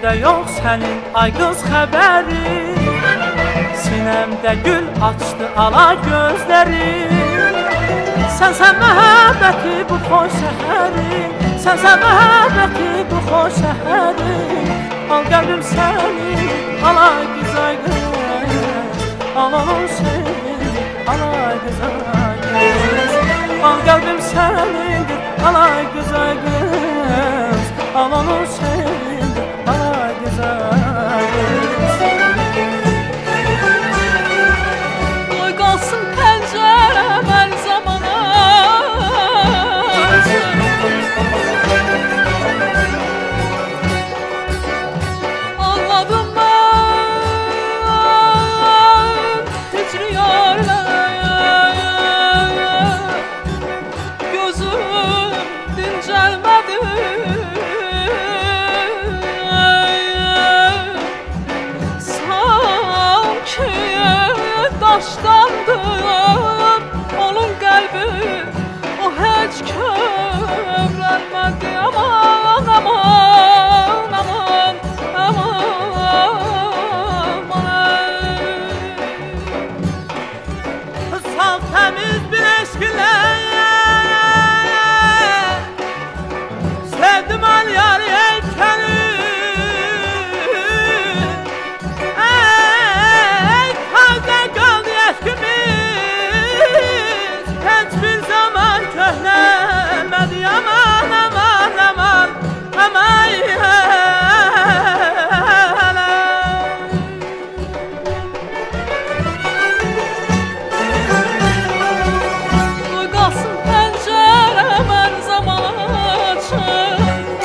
Məndə yox sənin ay qız xəbəri, sinəmdə gül açdı ala gözləri. Sənsən məhəbbəti bu xoş səhəri, sənsən məhəbbəti bu xoş səhəri. Al qəlbim səni, alay qız ay qız, al onun seni, alay qız ay qız. Al qəlbim sənindir, alay qız ay qız, al onun seni, alay qız ay qız. Qoy qalsın pəncərəm hər zamana, anladım mən hicri yarına, gözüm dincəlmədi, sanki daşdandım onun qəlbi, o heç kövrəlmədi. Aman, aman, aman, aman. Saf təmiz bir eşqlə sevdim al yar heykeli. Ey taze qaldı eşqimiz, heç bir zaman köhnəlmədi. Aman, aman, aman, aman. Qoy qalsın pəncərəm hər zaman açıq,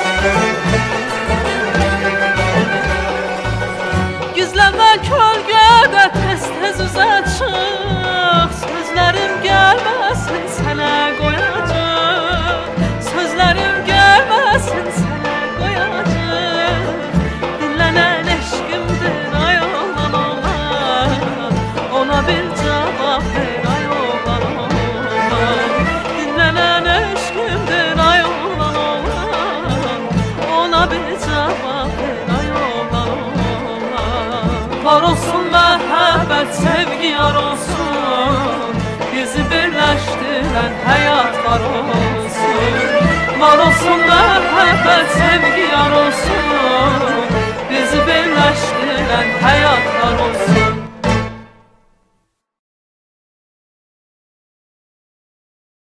gizlənmə kölgədə tez-tez üzə çıx. Sözlərim gəlməsin sənə qoyacaq, sözlərim gəlməsin sənə qoyacaq. Dinlənən eşqimdir ay oğlan oğlan, ona bir cavab ver ay oğlan oğlan. Dinlənən eşqimdir ay oğlan oğlan, ona bir cavab ver ay oğlan oğlan. Var olsun məhəbbət, sevgi yar olsun, bizi birləşdirən həyat var olsun. Var olsun məhəbbət, sevgi yar olsun, bizi birləşdirən həyat var olsun.